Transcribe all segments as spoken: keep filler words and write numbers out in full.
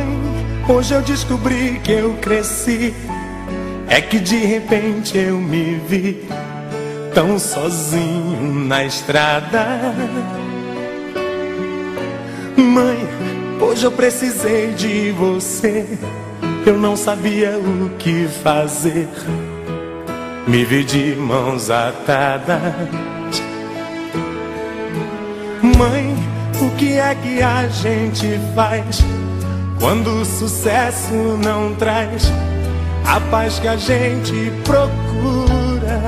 Mãe, hoje eu descobri que eu cresci. É que de repente eu me vi tão sozinho na estrada. Mãe, hoje eu precisei de você. Eu não sabia o que fazer. Me vi de mãos atadas. Mãe, o que é que a gente faz quando o sucesso não traz a paz que a gente procura?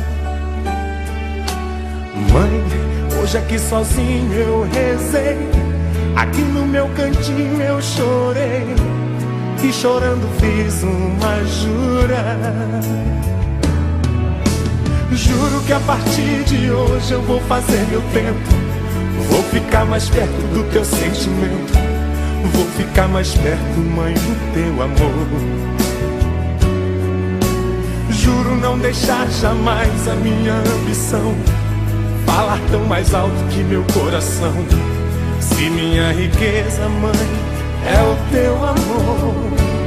Mãe, hoje aqui sozinho eu rezei, aqui no meu cantinho eu chorei, e chorando fiz uma jura. Juro que a partir de hoje eu vou fazer meu tempo. Vou ficar mais perto do teu sentimento. Vou ficar mais perto, mãe, do teu amor. Juro não deixar jamais a minha ambição falar tão mais alto que meu coração. Se minha riqueza, mãe, é o teu amor.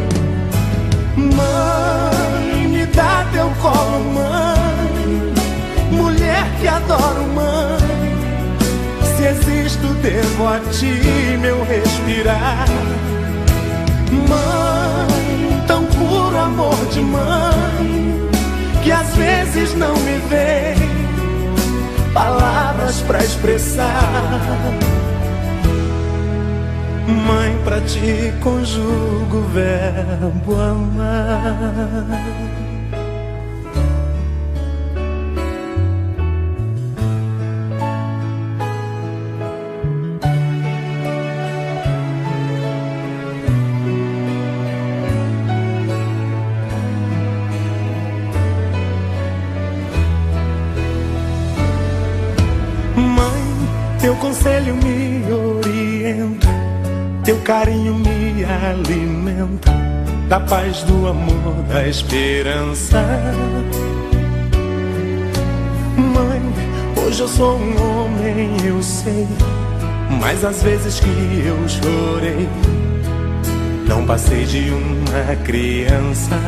Mãe, me dá teu colo, mãe, mulher que adoro, mãe. Se existo, devo a ti meu respirar. Mãe, tão puro amor de mãe, que às vezes não me vem palavras pra expressar. Mãe, pra ti conjugo o verbo amar. Teu conselho me orienta, teu carinho me alimenta, da paz, do amor, da esperança. Mãe, hoje eu sou um homem, eu sei, mas às vezes que eu chorei, não passei de uma criança.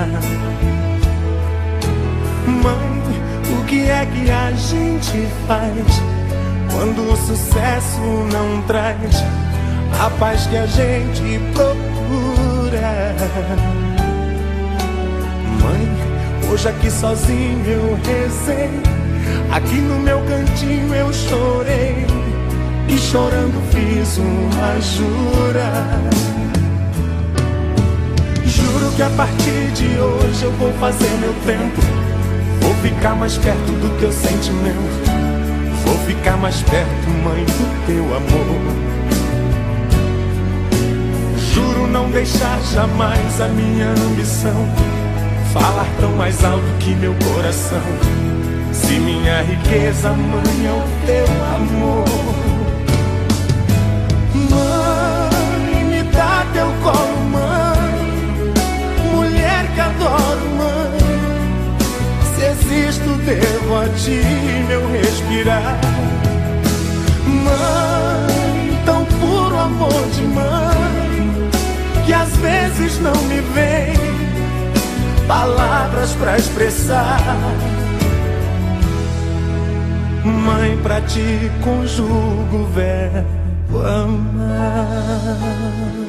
Mãe, o que é que a gente faz quando o sucesso não traz a paz que a gente procura? Mãe, hoje aqui sozinho eu rezei, aqui no meu cantinho eu chorei, e chorando fiz uma jura. Juro que a partir de hoje eu vou fazer meu tempo. Vou ficar mais perto do teu sentimento. Vou ficar mais perto, mãe, do teu amor. Juro não deixar jamais a minha ambição falar tão mais alto que meu coração. Se minha riqueza, mãe, é o teu amor. Mãe, me dá teu colo, mãe, mulher que adoro, mãe. Se existo, devo a ti meu respirar. Mãe, tão puro amor de mãe, que às vezes não me vem palavras pra expressar. Mãe, pra ti conjugo o verbo amar.